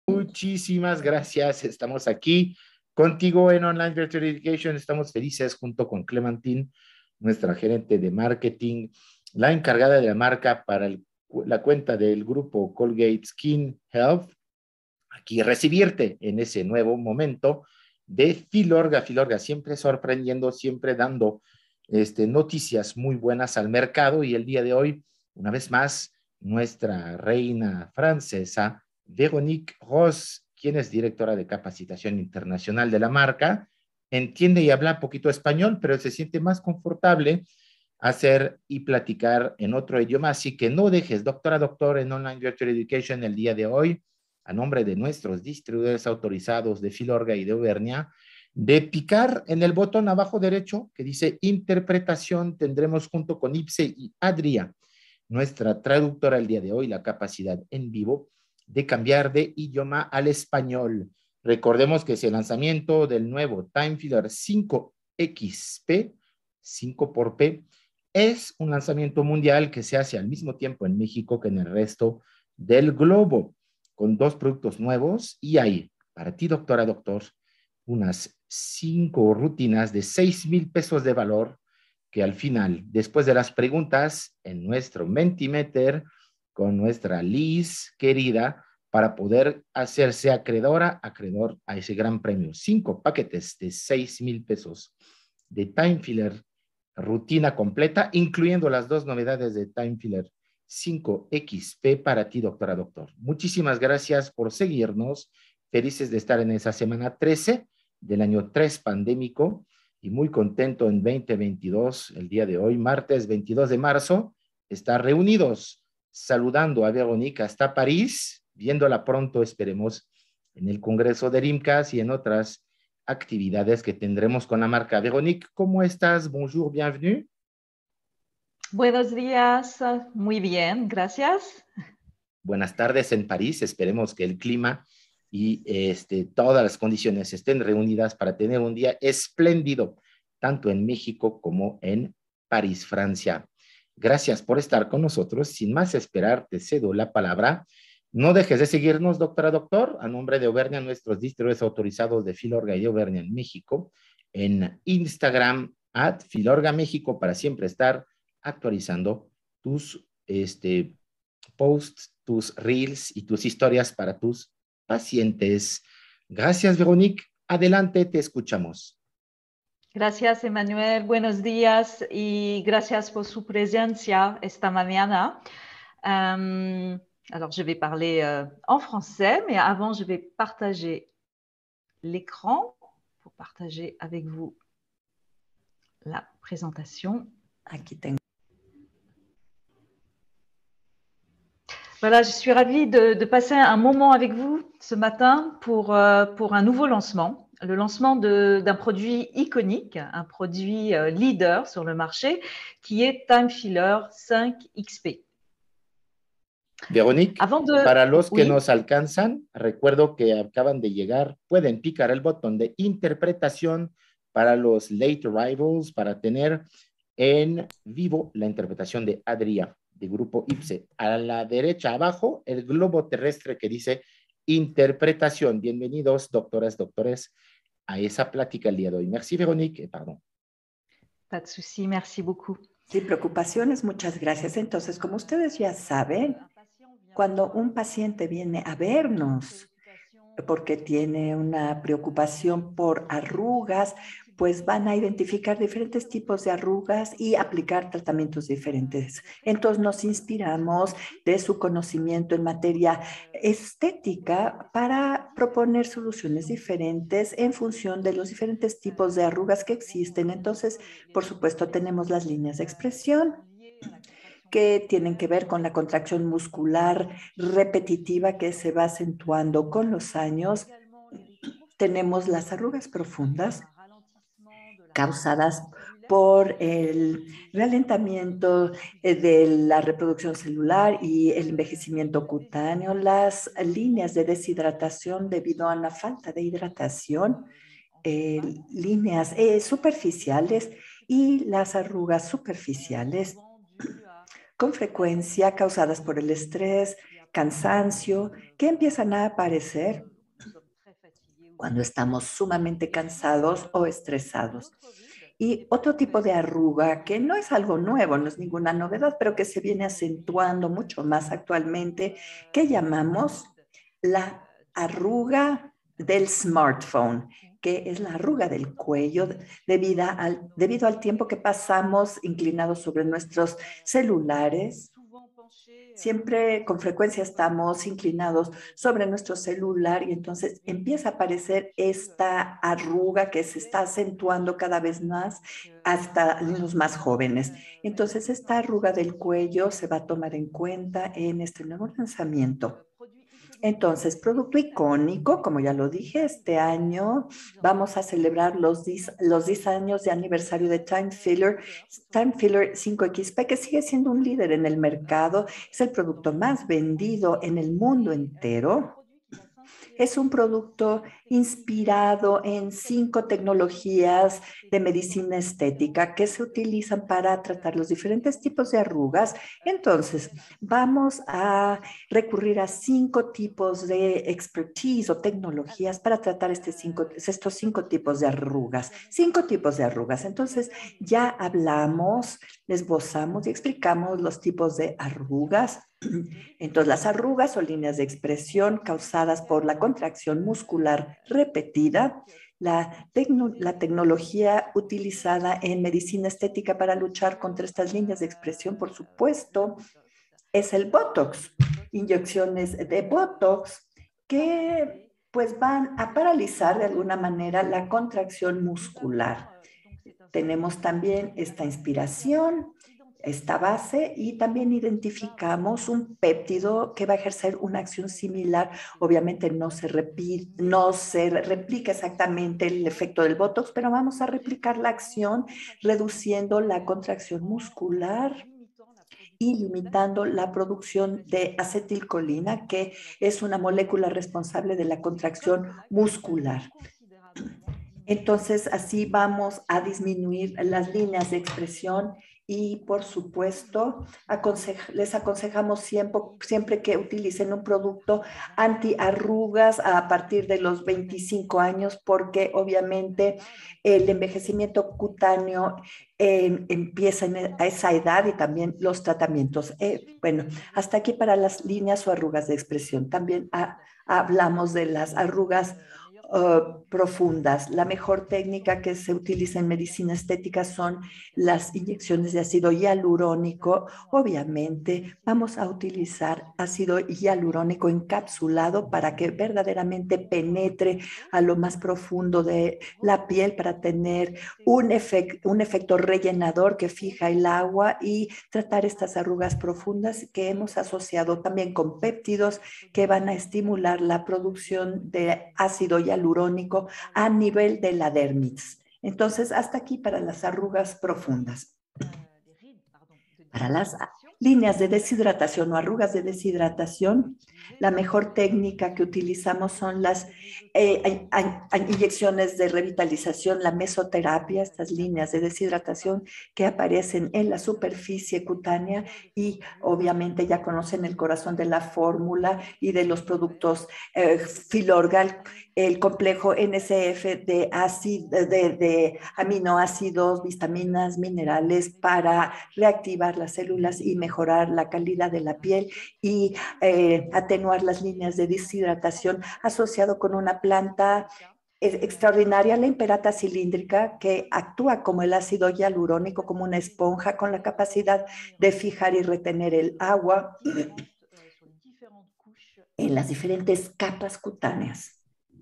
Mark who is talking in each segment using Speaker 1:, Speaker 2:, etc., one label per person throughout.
Speaker 1: Muchísimas gracias. Estamos aquí contigo en Online Virtual Education. Estamos felices junto con Clementine, nuestra gerente de marketing, la encargada de la marca para la cuenta del grupo Colgate Skin Health. Aquí recibirte en ese nuevo momento de Filorga. Filorga siempre sorprendiendo, siempre dando noticias muy buenas al mercado, y el día de hoy, una vez más, nuestra reina francesa, Véronique Ross, quien es directora de capacitación internacional de la marca, entiende y habla un poquito español, pero se siente más confortable hacer y platicar en otro idioma, así que no dejes, doctor, en Online Virtual Education el día de hoy, a nombre de nuestros distribuidores autorizados de Filorga y de Auvernia, de picar en el botón abajo derecho que dice interpretación. Tendremos junto con Ipse y Adria, nuestra traductora el día de hoy, la capacidad en vivo de cambiar de idioma al español. Recordemos que es el lanzamiento del nuevo Time Filler 5XP, 5 por P, es un lanzamiento mundial que se hace al mismo tiempo en México que en el resto del globo, con 2 productos nuevos, y hay para ti, doctora, doctor, unas 5 rutinas de 6,000 pesos de valor que al final, después de las preguntas en nuestro Mentimeter, con nuestra Liz querida, para poder hacerse acreedor a ese gran premio. 5 paquetes de 6,000 pesos de Time Filler, rutina completa, incluyendo las 2 novedades de Time Filler 5XP para ti, doctora, doctor. Muchísimas gracias por seguirnos. Felices de estar en esa semana 13 del año 3 pandémico y muy contento en 2022, el día de hoy, martes 22 de marzo, estar reunidos, saludando a Verónica hasta París, viéndola pronto, esperemos, en el Congreso de RIMCAS y en otras actividades que tendremos con la marca. Véronique, ¿cómo estás? Bonjour, bienvenue.
Speaker 2: Buenos días, muy bien, gracias.
Speaker 1: Buenas tardes en París, esperemos que el clima y todas las condiciones estén reunidas para tener un día espléndido, tanto en México como en París, Francia. Gracias por estar con nosotros. Sin más esperar, te cedo la palabra. No dejes de seguirnos, doctora, doctor, a nombre de Auvernia, nuestros distribuidores autorizados de Filorga y de Auvernia en México, en Instagram, @Filorga México, para siempre estar actualizando tus posts, tus reels y tus historias para tus pacientes. Gracias, Véronique. Adelante, te escuchamos.
Speaker 2: Gracias, Emmanuel. Buenos días y gracias por su presencia esta mañana. Alors, je vais parler en français, mais avant, je vais partager l'écran pour partager avec vous la présentation.
Speaker 3: Aquí tengo.
Speaker 2: Voilà, je suis ravie de passer un moment avec vous ce matin pour un nouveau lancement, le lancement d'un produit iconique, un produit leader sur le marché, qui est Time Filler 5XP.
Speaker 1: Véronique, para los que nos alcanzan, recuerdo que acaban de llegar, pueden picar el botón de interpretación para los late arrivals, para tener en vivo la interpretación de Adria, de Grupo Ipse. A la derecha abajo, el globo terrestre que dice interpretación. Bienvenidos, doctoras, doctores, a esa plática el día de hoy. Merci, Véronique. Perdón.
Speaker 2: Pas de souci, merci beaucoup.
Speaker 3: Sin preocupaciones, muchas gracias. Entonces, como ustedes ya saben, cuando un paciente viene a vernos porque tiene una preocupación por arrugas, pues van a identificar diferentes tipos de arrugas y aplicar tratamientos diferentes. Entonces nos inspiramos de su conocimiento en materia estética para proponer soluciones diferentes en función de los diferentes tipos de arrugas que existen. Entonces, por supuesto, tenemos las líneas de expresión que tienen que ver con la contracción muscular repetitiva que se va acentuando con los años. Tenemos las arrugas profundas causadas por el ralentamiento de la reproducción celular y el envejecimiento cutáneo, las líneas de deshidratación debido a la falta de hidratación, líneas superficiales y las arrugas superficiales con frecuencia causadas por el estrés, cansancio, que empiezan a aparecer cuando estamos sumamente cansados o estresados. Y otro tipo de arruga que no es algo nuevo, no es ninguna novedad, pero que se viene acentuando mucho más actualmente, que llamamos la arruga del smartphone, que es la arruga del cuello debido al tiempo que pasamos inclinados sobre nuestros celulares. Siempre con frecuencia estamos inclinados sobre nuestro celular y entonces empieza a aparecer esta arruga que se está acentuando cada vez más hasta los más jóvenes. Entonces esta arruga del cuello se va a tomar en cuenta en este nuevo lanzamiento. Entonces, producto icónico, como ya lo dije, este año vamos a celebrar los 10 años de aniversario de Time Filler 5XP, que sigue siendo un líder en el mercado. Es el producto más vendido en el mundo entero. Es un producto inspirado en 5 tecnologías de medicina estética que se utilizan para tratar los diferentes tipos de arrugas. Entonces, vamos a recurrir a 5 tipos de expertise o tecnologías para tratar estos 5 tipos de arrugas. 5 tipos de arrugas. Entonces, ya hablamos, esbozamos y explicamos los tipos de arrugas. Entonces, las arrugas son líneas de expresión causadas por la contracción muscular repetida. La tecnología utilizada en medicina estética para luchar contra estas líneas de expresión, por supuesto, es el Botox. Inyecciones de Botox que pues van a paralizar de alguna manera la contracción muscular. Tenemos también esta inspiración, esta base, y también identificamos un péptido que va a ejercer una acción similar. Obviamente no se replica exactamente el efecto del Botox, pero vamos a replicar la acción reduciendo la contracción muscular y limitando la producción de acetilcolina, que es una molécula responsable de la contracción muscular. Entonces, así vamos a disminuir las líneas de expresión y, por supuesto, les aconsejamos siempre que utilicen un producto antiarrugas a partir de los 25 años, porque obviamente el envejecimiento cutáneo empieza a esa edad y también los tratamientos. Bueno, hasta aquí para las líneas o arrugas de expresión. También hablamos de las arrugas profundas. La mejor técnica que se utiliza en medicina estética son las inyecciones de ácido hialurónico. Obviamente vamos a utilizar ácido hialurónico encapsulado para que verdaderamente penetre a lo más profundo de la piel para tener un efecto rellenador que fija el agua y tratar estas arrugas profundas que hemos asociado también con péptidos que van a estimular la producción de ácido hialurónico a nivel de la dermis. Entonces, hasta aquí para las arrugas profundas. Para las líneas de deshidratación o arrugas de deshidratación, la mejor técnica que utilizamos son las inyecciones de revitalización, la mesoterapia, estas líneas de deshidratación que aparecen en la superficie cutánea y obviamente ya conocen el corazón de la fórmula y de los productos Filorgal, el complejo NSF de aminoácidos, vitaminas, minerales para reactivar las células y mejorar la calidad de la piel y atenuar las líneas de deshidratación asociado con una planta extraordinaria, la imperata cilíndrica, que actúa como el ácido hialurónico, como una esponja con la capacidad de fijar y retener el agua en las diferentes capas cutáneas.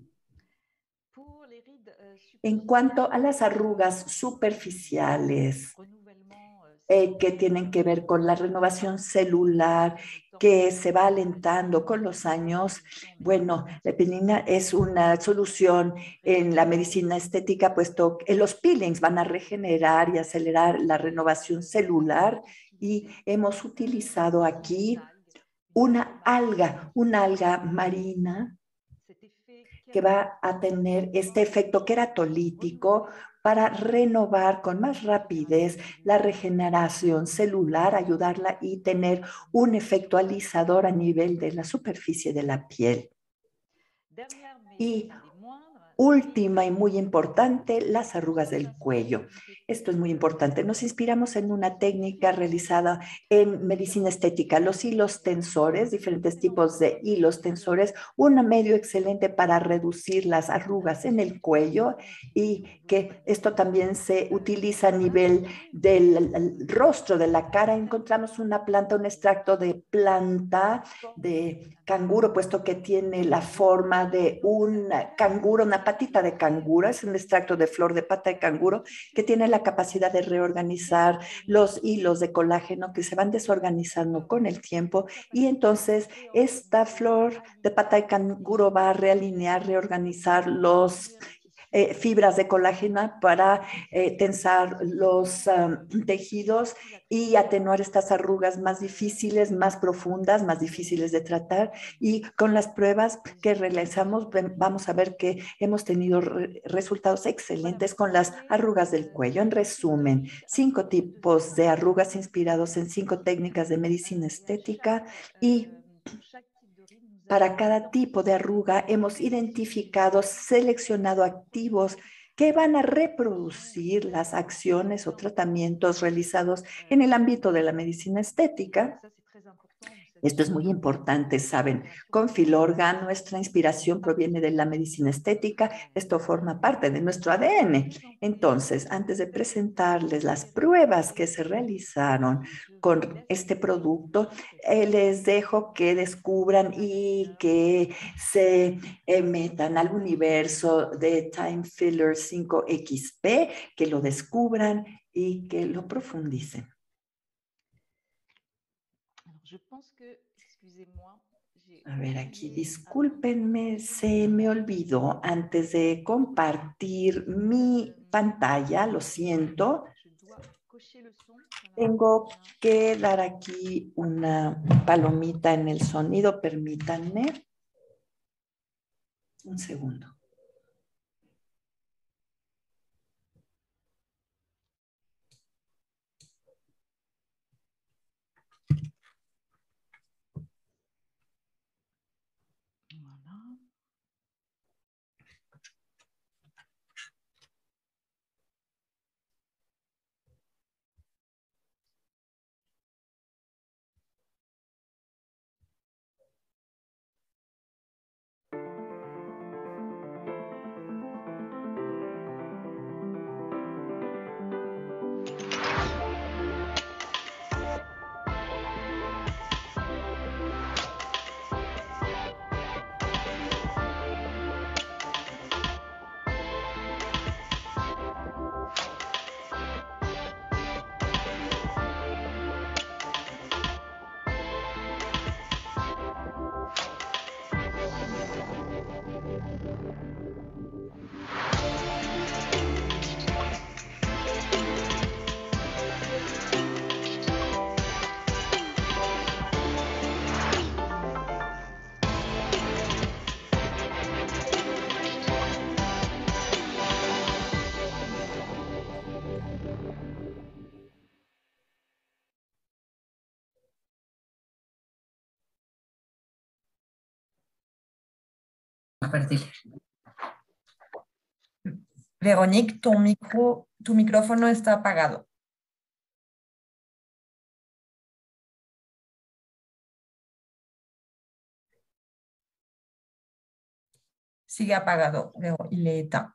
Speaker 3: En cuanto a las arrugas superficiales, que tienen que ver con la renovación celular, que se va alentando con los años. Bueno, la epinina es una solución en la medicina estética, puesto que los peelings van a regenerar y acelerar la renovación celular, y hemos utilizado aquí una alga marina que va a tener este efecto queratolítico para renovar con más rapidez la regeneración celular, ayudarla y tener un efecto alisador a nivel de la superficie de la piel. Y última y muy importante, las arrugas del cuello. Esto es muy importante. Nos inspiramos en una técnica realizada en medicina estética. Los hilos tensores, diferentes tipos de hilos tensores, un medio excelente para reducir las arrugas en el cuello y que esto también se utiliza a nivel del rostro, de la cara. Encontramos una planta, un extracto de planta de canguro, puesto que tiene la forma de un canguro, una patita de canguro, es un extracto de flor de pata de canguro que tiene la capacidad de reorganizar los hilos de colágeno que se van desorganizando con el tiempo y entonces esta flor de pata de canguro va a realinear, reorganizar los fibras de colágeno para tensar los tejidos y atenuar estas arrugas más difíciles, más profundas, más difíciles de tratar. Y con las pruebas que realizamos, vamos a ver que hemos tenido resultados excelentes con las arrugas del cuello. En resumen, 5 tipos de arrugas inspirados en 5 técnicas de medicina estética y para cada tipo de arruga hemos identificado, seleccionado activos que van a reproducir las acciones o tratamientos realizados en el ámbito de la medicina estética. Esto es muy importante, ¿saben? Con Filorga, nuestra inspiración proviene de la medicina estética. Esto forma parte de nuestro ADN. Entonces, antes de presentarles las pruebas que se realizaron con este producto, les dejo que descubran y que se metan al universo de Time Filler 5XP, que lo descubran y que lo profundicen. A ver, aquí discúlpenme, se me olvidó antes de compartir mi pantalla, lo siento. Tengo que dar aquí una palomita en el sonido, permítanme. Un segundo.
Speaker 4: Véronique, tu micrófono está apagado. Sigue apagado, il est éteint.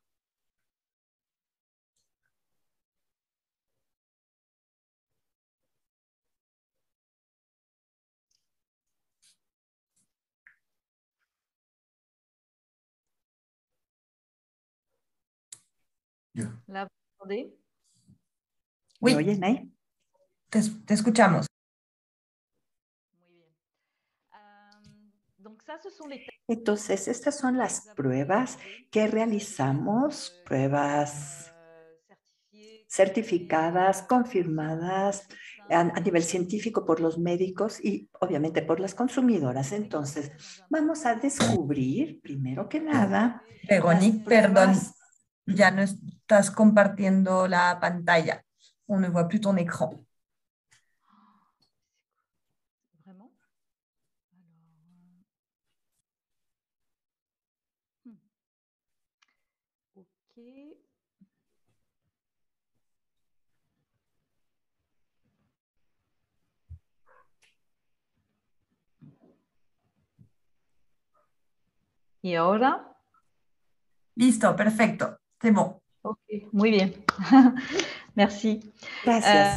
Speaker 2: Là, vous entendez?
Speaker 3: ¿Me
Speaker 4: Oui,
Speaker 3: oyen ahí?
Speaker 4: te escuchamos.
Speaker 2: Muy bien. Donc ça, ce sont les
Speaker 3: Entonces, estas son las pruebas que realizamos, pruebas certificadas, confirmadas a nivel científico por los médicos y obviamente por las consumidoras. Entonces, vamos a descubrir, primero que nada,
Speaker 4: Véronique, perdón, ya no estás compartiendo la pantalla. On ne voit plus ton écran.
Speaker 2: Vraiment? Ok. ¿Y ahora?
Speaker 4: Listo, perfecto. C'est bon.
Speaker 2: Ok, muy bien. Merci.
Speaker 3: Gracias.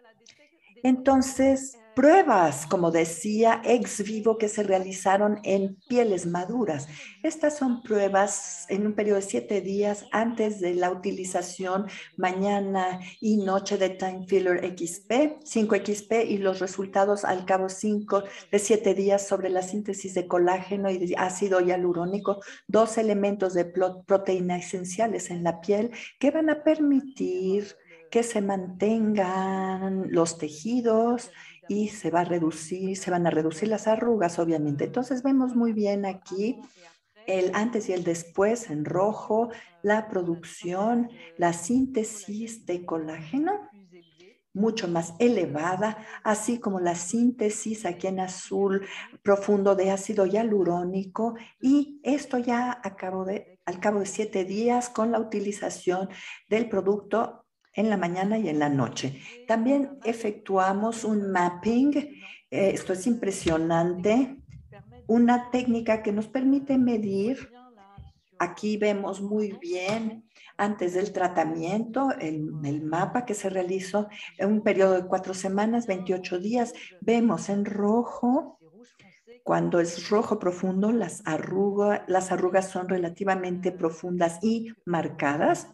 Speaker 3: Entonces, pruebas, como decía, ex vivo que se realizaron en pieles maduras. Estas son pruebas en un periodo de 7 días antes de la utilización mañana y noche de Time Filler XP, 5XP, y los resultados al cabo de 7 días sobre la síntesis de colágeno y de ácido hialurónico, 2 elementos de proteína esenciales en la piel que van a permitir que se mantengan los tejidos y se van a reducir las arrugas, obviamente. Entonces vemos muy bien aquí el antes y el después en rojo, la producción, la síntesis de colágeno mucho más elevada, así como la síntesis aquí en azul profundo de ácido hialurónico, y esto ya al cabo de 7 días con la utilización del producto en la mañana y en la noche. También efectuamos un mapping, esto es impresionante, una técnica que nos permite medir. Aquí vemos muy bien antes del tratamiento el mapa que se realizó en un periodo de 4 semanas, 28 días. Vemos en rojo, cuando es rojo profundo, las arrugas son relativamente profundas y marcadas.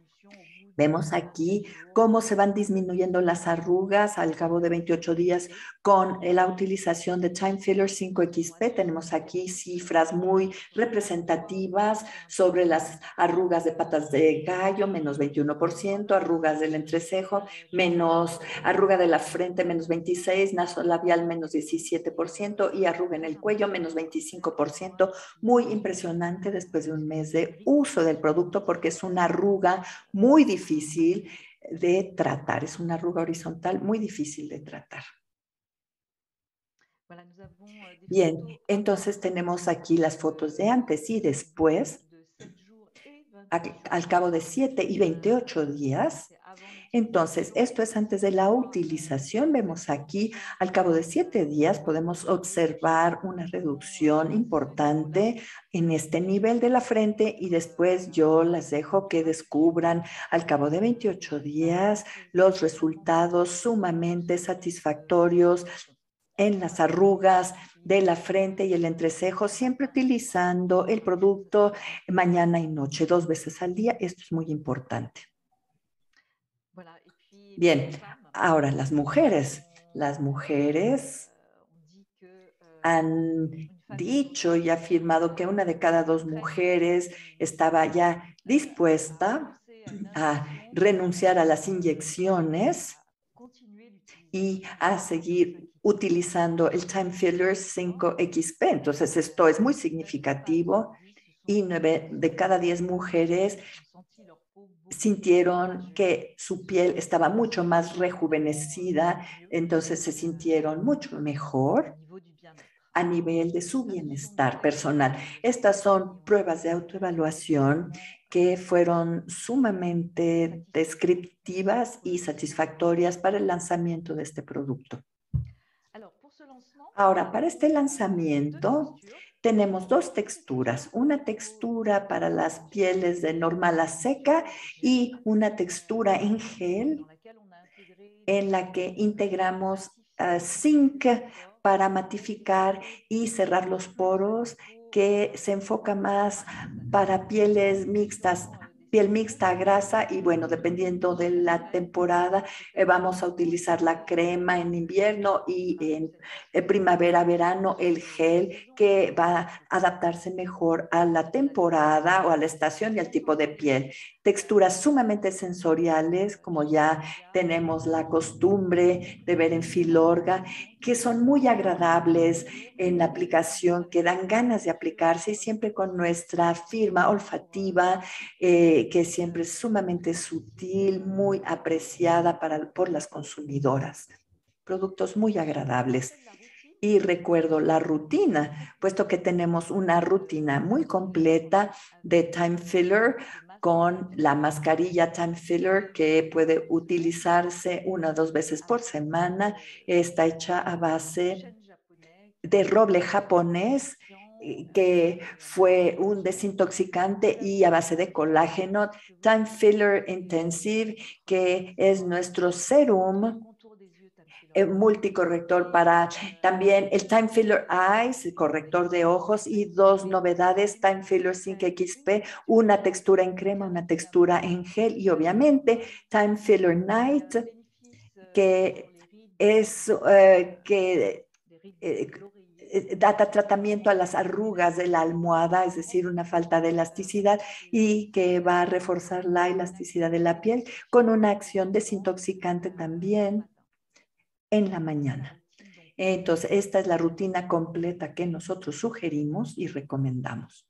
Speaker 3: Vemos aquí cómo se van disminuyendo las arrugas al cabo de 28 días con la utilización de Time Filler 5XP. Tenemos aquí cifras muy representativas sobre las arrugas de patas de gallo, menos 21%, arrugas del entrecejo, menos arruga de la frente, menos 26%, nasolabial, menos 17% y arruga en el cuello, menos 25%. Muy impresionante después de un mes de uso del producto porque es una arruga muy difícil de tratar. Es una arruga horizontal muy difícil de tratar. Bien, entonces tenemos aquí las fotos de antes y después. Al cabo de 7 y 28 días. Entonces, esto es antes de la utilización. Vemos aquí, al cabo de 7 días, podemos observar una reducción importante en este nivel de la frente y después yo las dejo que descubran al cabo de 28 días los resultados sumamente satisfactorios en las arrugas de la frente y el entrecejo, siempre utilizando el producto mañana y noche, 2 veces al día. Esto es muy importante. Bien, ahora las mujeres han dicho y afirmado que 1 de cada 2 mujeres estaba ya dispuesta a renunciar a las inyecciones y a seguir utilizando el Time Filler 5XP. Entonces, esto es muy significativo y 9 de cada 10 mujeres sintieron que su piel estaba mucho más rejuvenecida, entonces se sintieron mucho mejor a nivel de su bienestar personal. Estas son pruebas de autoevaluación que fueron sumamente descriptivas y satisfactorias para el lanzamiento de este producto. Ahora, para este lanzamiento tenemos 2 texturas, una textura para las pieles de normal a seca y una textura en gel en la que integramos zinc para matificar y cerrar los poros, que se enfoca más para pieles mixtas, piel mixta, grasa, y bueno, dependiendo de la temporada, vamos a utilizar la crema en invierno y en primavera, verano, el gel, que va a adaptarse mejor a la temporada o a la estación y al tipo de piel. texturas sumamente sensoriales, como ya tenemos la costumbre de ver en Filorga, que son muy agradables en la aplicación, que dan ganas de aplicarse, y siempre con nuestra firma olfativa, que siempre es sumamente sutil, muy apreciada por las consumidoras. Productos muy agradables. Y recuerdo la rutina, puesto que tenemos una rutina muy completa de Time Filler con la mascarilla Time Filler, que puede utilizarse 1 o 2 veces por semana. Está hecha a base de roble japonés, que fue un desintoxicante, y a base de colágeno. Time Filler Intensive, que es nuestro serum multicorrector para también el Time Filler Eyes, el corrector de ojos, y 2 novedades: Time Filler Zinc XP, una textura en crema, una textura en gel, y obviamente Time Filler Night, que es da tratamiento a las arrugas de la almohada, es decir, una falta de elasticidad, y que va a reforzar la elasticidad de la piel con una acción desintoxicante también en la mañana. Entonces, esta es la rutina completa que nosotros sugerimos y recomendamos.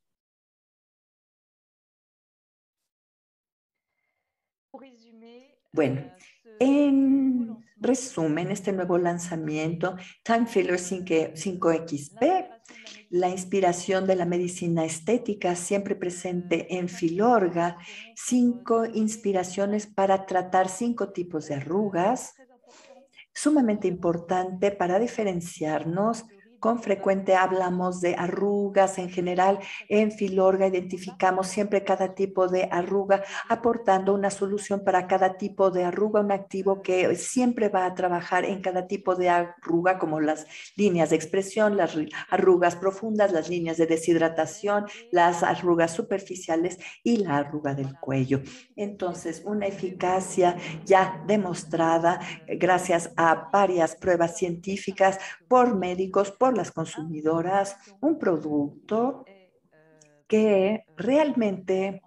Speaker 3: Bueno, en resumen, este nuevo lanzamiento, Time Filler 5XP, la inspiración de la medicina estética siempre presente en Filorga, 5 inspiraciones para tratar 5 tipos de arrugas, sumamente importante para diferenciarnos. Con frecuente hablamos de arrugas en general. En Filorga identificamos siempre cada tipo de arruga, aportando una solución para cada tipo de arruga, un activo que siempre va a trabajar en cada tipo de arruga, como las líneas de expresión, las arrugas profundas, las líneas de deshidratación, las arrugas superficiales y la arruga del cuello. Entonces, una eficacia ya demostrada gracias a varias pruebas científicas por médicos, por las consumidoras, un producto que realmente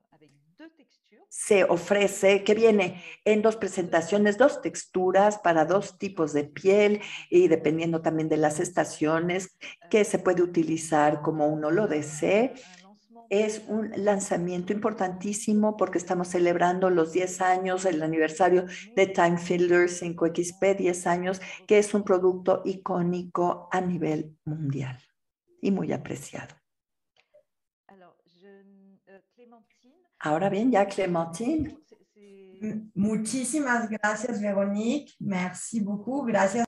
Speaker 3: se ofrece, que viene en 2 presentaciones, 2 texturas para 2 tipos de piel, y dependiendo también de las estaciones, que se puede utilizar como uno lo desee. Es un lanzamiento importantísimo porque estamos celebrando los 10 años, el aniversario de Time Filler 5XP, 10 años, que es un producto icónico a nivel mundial y muy apreciado. Ahora bien, ya Clementine.
Speaker 4: Muchísimas gracias, Véronique. Merci beaucoup. Gracias.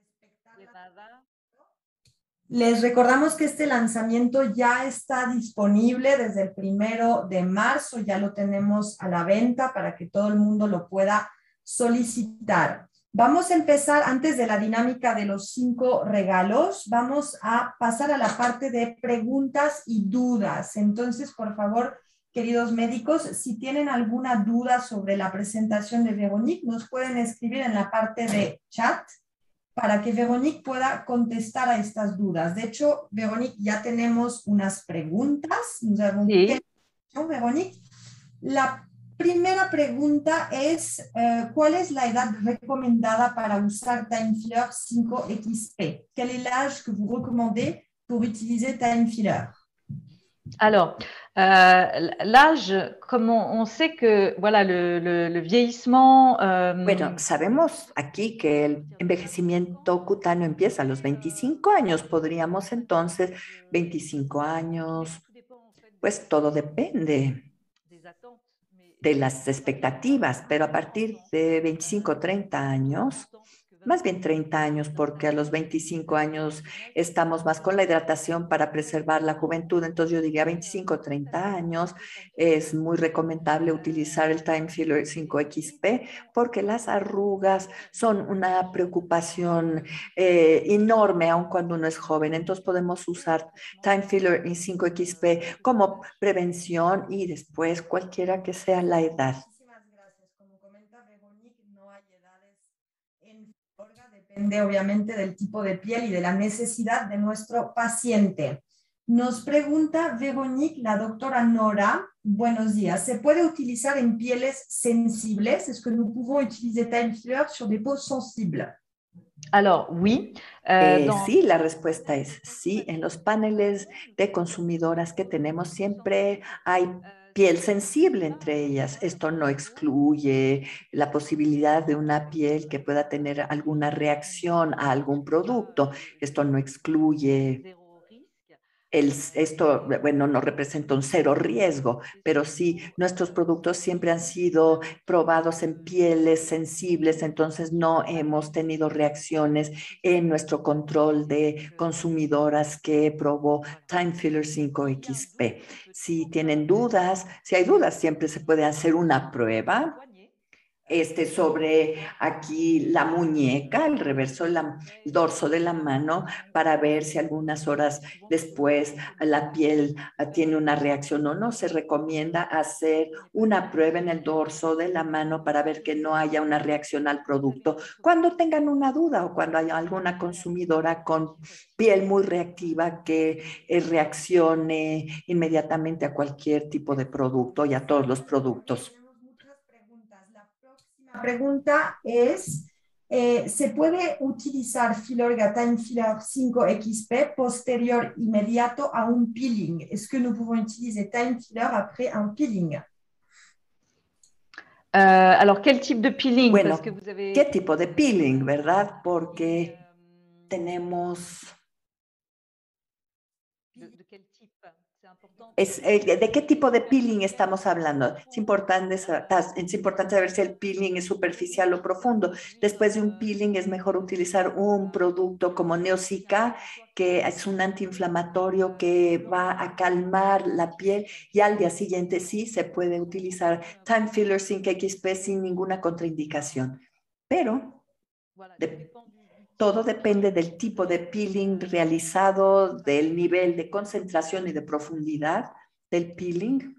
Speaker 4: Les recordamos que este lanzamiento ya está disponible desde el 1 de marzo, ya lo tenemos a la venta para que todo el mundo lo pueda solicitar. Vamos a empezar, antes de la dinámica de los 5 regalos, vamos a pasar a la parte de preguntas y dudas. Entonces, por favor, queridos médicos, si tienen alguna duda sobre la presentación de Véronique, nos pueden escribir en la parte de chat para que Véronique pueda contestar a estas dudas. De hecho, Véronique, ya tenemos unas preguntas.
Speaker 2: Sí.
Speaker 4: Véronique, la primera pregunta es, ¿cuál es la edad recomendada para usar Time Filler 5XP? Quel est l'âge que vous recommandez pour utiliser Time Filler?
Speaker 2: Alors, l'âge, comme on sait que voilà, le vieillissement...
Speaker 3: Bueno, sabemos aquí que el envejecimiento cutáneo empieza a los 25 años. Podríamos entonces, 25 años, pues todo depende de las expectativas, pero a partir de 25 o 30 años, más bien 30 años, porque a los 25 años estamos más con la hidratación para preservar la juventud. Entonces yo diría 25 o 30 años es muy recomendable utilizar el Time Filler 5XP, porque las arrugas son una preocupación enorme aun cuando uno es joven. Entonces podemos usar Time Filler 5XP como prevención, y después cualquiera que sea la edad.
Speaker 4: Muchísimas gracias. Como comenta Véronique, no hay edades en Filorga, depende obviamente del tipo de piel y de la necesidad de nuestro paciente. Nos pregunta Véronique, la doctora Nora, buenos días, ¿se puede utilizar en pieles sensibles? Est-ce que nous pouvons utiliser Time Filler sur des peaux sensibles?
Speaker 2: Alors, oui.
Speaker 3: Sí, la respuesta es sí. En los paneles de consumidoras que tenemos siempre hay piel sensible entre ellas. Esto no excluye la posibilidad de una piel que pueda tener alguna reacción a algún producto. Esto no excluye esto, bueno, no representa un cero riesgo, pero sí, nuestros productos siempre han sido probados en pieles sensibles, entonces no hemos tenido reacciones en nuestro control de consumidoras que probó Time Filler 5XP. Si tienen dudas, si hay dudas, siempre se puede hacer una prueba sobre aquí la muñeca, el reverso, el dorso de la mano, para ver si algunas horas después la piel tiene una reacción o no. Se recomienda hacer una prueba en el dorso de la mano para ver que no haya una reacción al producto. Cuando tengan una duda o cuando haya alguna consumidora con piel muy reactiva que reaccione inmediatamente a cualquier tipo de producto y a todos los productos.
Speaker 4: La pregunta es, ¿se puede utilizar Filorga Time Filler 5XP posterior inmediato a un peeling? Est-ce que nous pouvons utiliser Time Filler après un peeling?
Speaker 2: Alors, quel type de peeling?
Speaker 3: Bueno,
Speaker 2: Parce que vous avez...
Speaker 3: ¿qué tipo de peeling, verdad? Porque tenemos...
Speaker 2: ¿De quel type?
Speaker 3: ¿De qué tipo de peeling estamos hablando? Es importante saber si el peeling es superficial o profundo. Después de un peeling es mejor utilizar un producto como Neocica, que es un antiinflamatorio que va a calmar la piel, y al día siguiente sí se puede utilizar Time Filler 5XP sin ninguna contraindicación. Pero todo depende del tipo de peeling realizado, del nivel de concentración y de profundidad del peeling.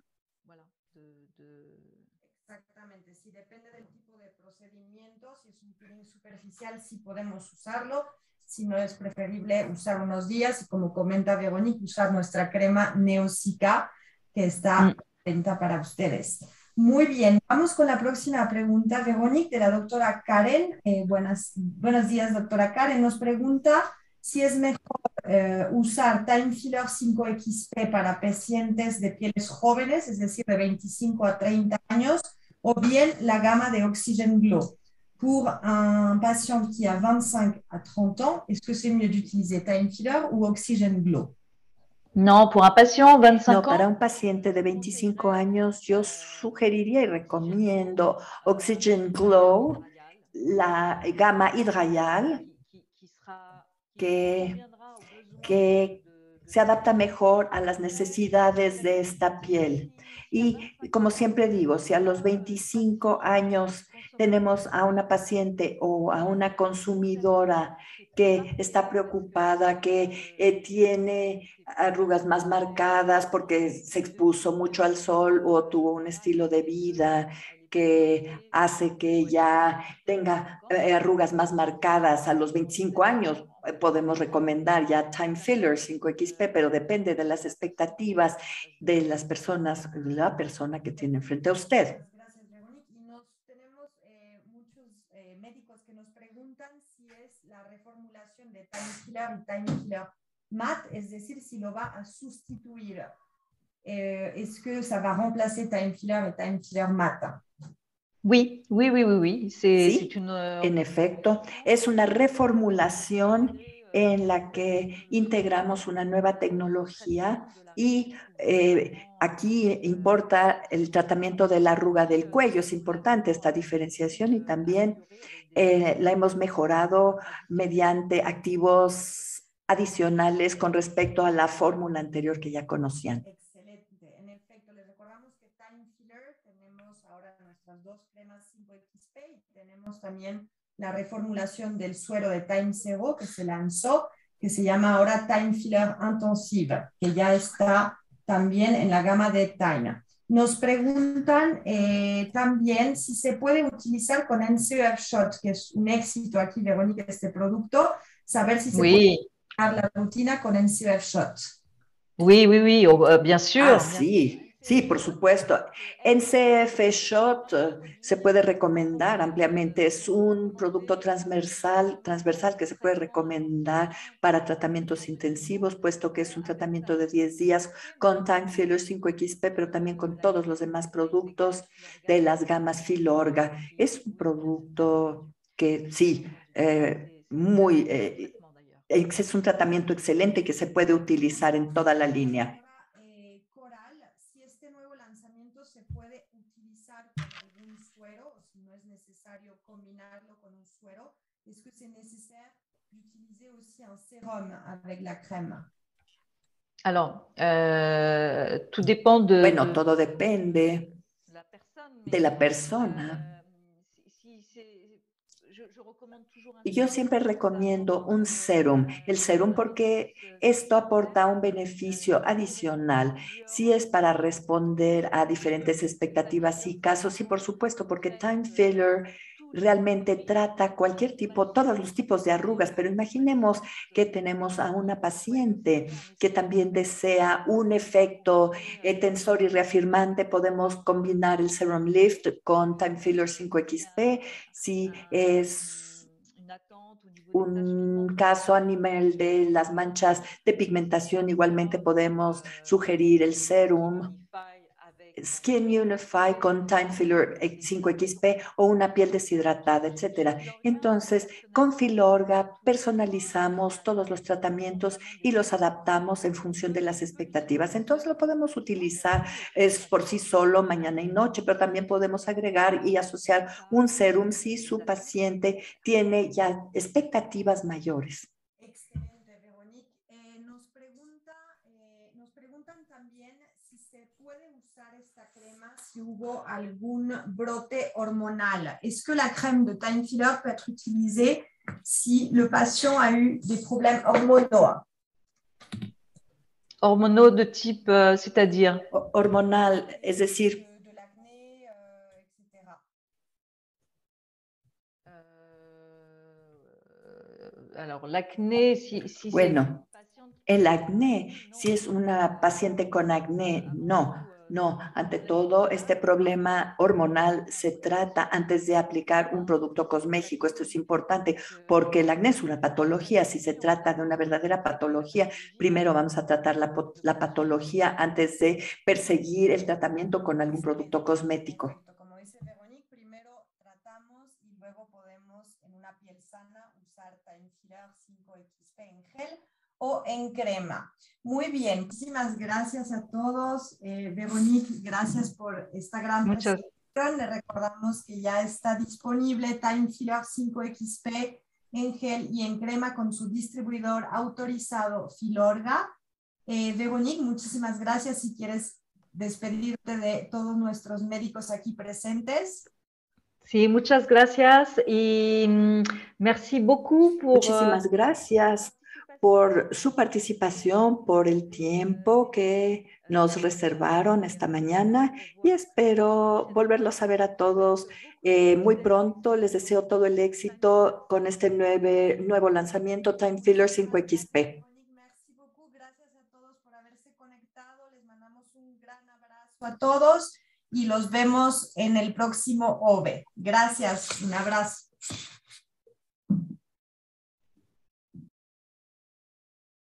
Speaker 4: Exactamente, sí, depende del tipo de procedimiento. Si es un peeling superficial, sí podemos usarlo. Si no, es preferible usar unos días y, como comenta Véronique, usar nuestra crema Neocica, que está a venta para ustedes. Muy bien, vamos con la próxima pregunta, Véronique, de la doctora Karen. Buenos días, doctora Karen. Nos pregunta si es mejor usar Time Filler 5XP para pacientes de pieles jóvenes, es decir, de 25 a 30 años, o bien la gama de Oxygen Glow. Pour un patient qui a 25 à 30 ans, est-ce que c'est mieux d'utiliser Time Filler ou Oxygen Glow?
Speaker 2: No, pour un patient 25 ans.
Speaker 3: Para un paciente de 25 años, yo sugeriría y recomiendo Oxygen Glow, la gama Hydrayal, que se adapta mejor a las necesidades de esta piel. Y como siempre digo, si a los 25 años tenemos a una paciente o a una consumidora que está preocupada, que tiene arrugas más marcadas porque se expuso mucho al sol o tuvo un estilo de vida que hace que ya tenga arrugas más marcadas a los 25 años, podemos recomendar ya Time Filler 5XP, pero depende de las expectativas de las personas, de la persona que tiene frente a usted.
Speaker 4: Gracias, Véronique. Y tenemos muchos médicos que nos preguntan si es la reformulación de Time Filler y Time Filler Matte, es decir, si lo va a sustituir. Est-ce que ça va remplacer Time Filler et Time Filler Matte?
Speaker 2: Oui.
Speaker 3: Sí, en efecto, es una reformulación en la que integramos una nueva tecnología y aquí importa el tratamiento de la arruga del cuello. Es importante esta diferenciación y también la hemos mejorado mediante activos adicionales con respecto a la fórmula anterior que ya conocían.
Speaker 4: Excelente. En efecto, les recordamos que Time Filler tenemos ahora nuestras dos cremas 5XP y tenemos también la reformulación del suero de Time Zero que se lanzó, que se llama ahora Time Filler Intensive, que ya está también en la gama de Time. Nos preguntan también si se puede utilizar con NCEF Shot, que es un éxito aquí, Verónica, de este producto, saber si se puede utilizar la rutina con NCEF Shot.
Speaker 2: Oui, oui, oui, bien sûr.
Speaker 3: Ah, sí, sí, por supuesto. En CF Shot se puede recomendar ampliamente. Es un producto transversal que se puede recomendar para tratamientos intensivos, puesto que es un tratamiento de 10 días con Time Filler 5XP, pero también con todos los demás productos de las gamas Filorga. Es un producto que sí, es un tratamiento excelente que se puede utilizar en toda la línea.
Speaker 4: Coral, si este nuevo lanzamiento se puede utilizar con algún suero o si no es necesario combinarlo con un suero, est-ce que c'est nécessaire d'utiliser aussi un sérum avec la crème?
Speaker 2: Alors, tout dépend
Speaker 3: Bueno, todo depende de la persona. Y yo siempre recomiendo un serum, el serum porque esto aporta un beneficio adicional, si es para responder a diferentes expectativas y casos, y por supuesto porque Time Filler realmente trata cualquier tipo, todos los tipos de arrugas, pero imaginemos que tenemos a una paciente que también desea un efecto tensor y reafirmante, podemos combinar el Serum Lift con Time Filler 5XP, si es un caso a nivel de las manchas de pigmentación, igualmente podemos sugerir el serum Skin Unify con Time Filler 5XP o una piel deshidratada, etcétera. Entonces, con Filorga personalizamos todos los tratamientos y los adaptamos en función de las expectativas. Entonces, lo podemos utilizar por sí solo mañana y noche, pero también podemos agregar y asociar un serum si su paciente tiene ya expectativas mayores.
Speaker 4: Excelente, Veronique. Nos preguntan también si se puede usar esta crema si hubo algún brote hormonal. Est-ce que la crème de Time Filler peut être utilisée si le patient a eu des problèmes hormonaux?
Speaker 2: hormonaux de type, c'est-à-dire
Speaker 3: hormonal, es decir,
Speaker 4: de l'acné, etc.
Speaker 2: Alors, l'acné, si
Speaker 3: bueno, el acné, si es una paciente con acné, no, ante todo, este problema hormonal se trata antes de aplicar un producto cosmético. Esto es importante porque el acné es una patología. Si se trata de una verdadera patología, primero vamos a tratar la patología antes de perseguir el tratamiento con algún producto cosmético.
Speaker 4: Correcto. Como dice Veronique, primero tratamos y luego podemos en una piel sana usar Time Filler 5XP en gel o en crema. Muy bien, muchísimas gracias a todos. Veronique, gracias por esta gran presentación. Le recordamos que ya está disponible Time Filler 5XP en gel y en crema con su distribuidor autorizado Filorga. Veronique, muchísimas gracias. Si quieres despedirte de todos nuestros médicos aquí presentes.
Speaker 2: Sí, muchas gracias y merci beaucoup por...
Speaker 3: Muchísimas gracias por su participación, por el tiempo que nos reservaron esta mañana y espero volverlos a ver a todos muy pronto. Les deseo todo el éxito con este nuevo lanzamiento Time Filler 5XP.
Speaker 4: Merci beaucoup. Gracias a todos por haberse conectado. Les mandamos un gran abrazo a todos y los vemos en el próximo OVE. Gracias. Un abrazo.